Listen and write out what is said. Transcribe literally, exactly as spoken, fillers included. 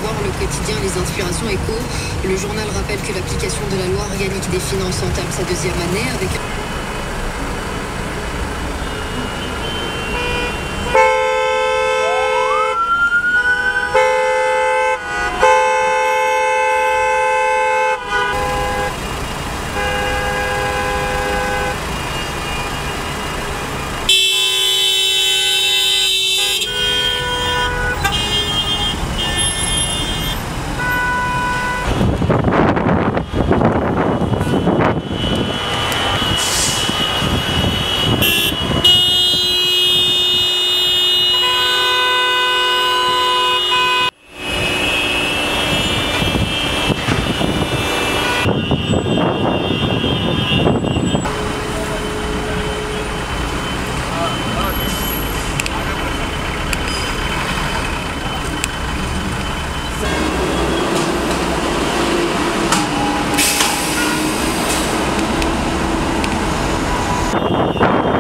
soir, le quotidien Les Inspirations Écho. Le journal rappelle que l'application de la loi organique des finances entame sa deuxième année avec... You